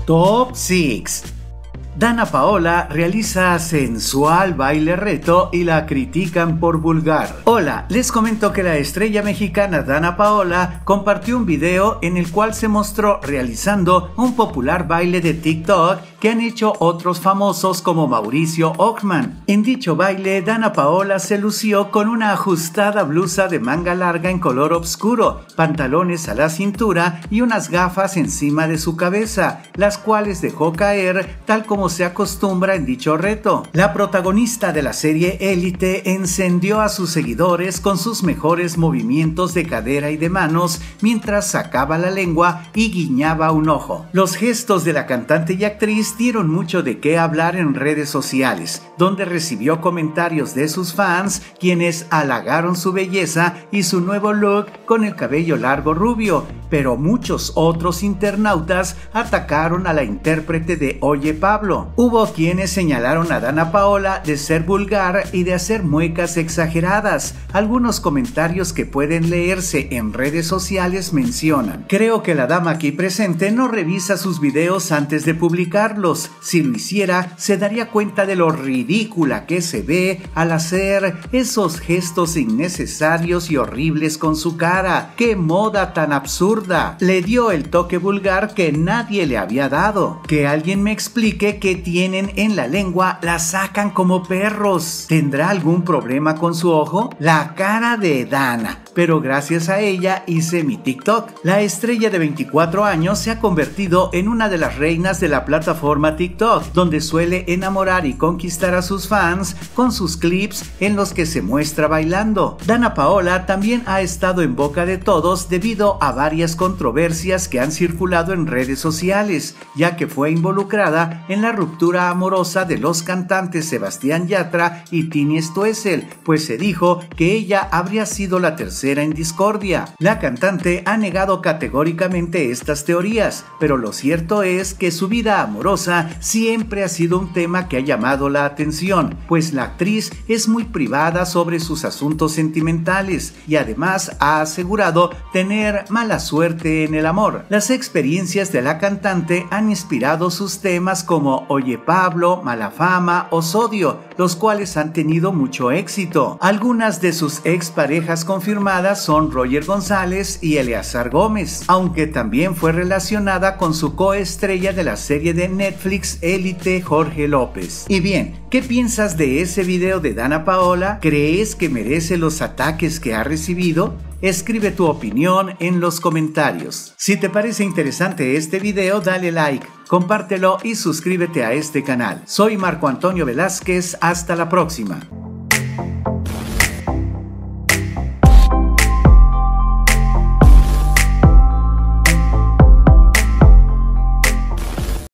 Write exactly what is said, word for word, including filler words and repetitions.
Top seis. Dana Paola realiza sensual baile reto y la critican por vulgar. Hola, les comento que la estrella mexicana Dana Paola compartió un video en el cual se mostró realizando un popular baile de TikTok que han hecho otros famosos como Mauricio Ockman. En dicho baile, Dana Paola se lució con una ajustada blusa de manga larga en color oscuro, pantalones a la cintura y unas gafas encima de su cabeza, las cuales dejó caer tal como se acostumbra en dicho reto. La protagonista de la serie Élite encendió a sus seguidores con sus mejores movimientos de cadera y de manos mientras sacaba la lengua y guiñaba un ojo. Los gestos de la cantante y actriz dieron mucho de qué hablar en redes sociales, donde recibió comentarios de sus fans, quienes halagaron su belleza y su nuevo look con el cabello largo rubio, pero muchos otros internautas atacaron a la intérprete de Oye Pablo. Hubo quienes señalaron a Dana Paola de ser vulgar y de hacer muecas exageradas. Algunos comentarios que pueden leerse en redes sociales mencionan: creo que la dama aquí presente no revisa sus videos antes de publicarlos. Si lo hiciera, se daría cuenta de lo ridícula que se ve al hacer esos gestos innecesarios y horribles con su cara. ¡Qué moda tan absurda! Le dio el toque vulgar que nadie le había dado. Que alguien me explique que tienen en la lengua la sacan como perros. ¿Tendrá algún problema con su ojo? La cara de Dana. Pero gracias a ella hice mi TikTok. La estrella de veinticuatro años se ha convertido en una de las reinas de la plataforma TikTok, donde suele enamorar y conquistar a sus fans con sus clips en los que se muestra bailando. Dana Paola también ha estado en boca de todos debido a varias controversias que han circulado en redes sociales, ya que fue involucrada en la ruptura amorosa de los cantantes Sebastián Yatra y Tini Stoessel, pues se dijo que ella habría sido la tercera en discordia. La cantante ha negado categóricamente estas teorías, pero lo cierto es que su vida amorosa siempre ha sido un tema que ha llamado la atención, pues la actriz es muy privada sobre sus asuntos sentimentales y además ha asegurado tener mala suerte en el amor. Las experiencias de la cantante han inspirado sus temas como Oye Pablo, Mala Fama o Sodio, los cuales han tenido mucho éxito. Algunas de sus exparejas confirmadas son Roger González y Eleazar Gómez, aunque también fue relacionada con su coestrella de la serie de Netflix Élite, Jorge López. Y bien, ¿qué piensas de ese video de Dana Paola? ¿Crees que merece los ataques que ha recibido? Escribe tu opinión en los comentarios. Si te parece interesante este video, dale like, compártelo y suscríbete a este canal. Soy Marco Antonio Velázquez, hasta la próxima.